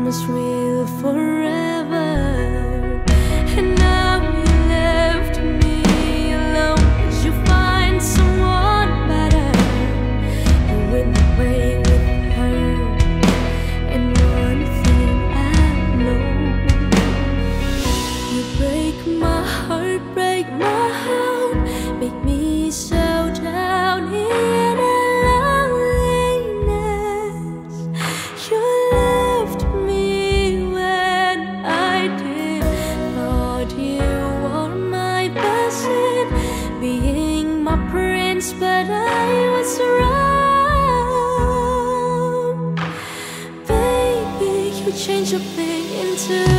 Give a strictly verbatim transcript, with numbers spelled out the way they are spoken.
promise we'll forever. And now you left me alone, 'cause you find someone better. You went away with her, and one thing I know, you break my heart, break my heart, make me so down in a loneliness. You left me when I did, thought you were my blessing, being my prince, but I was wrong. Baby, you changed your thing into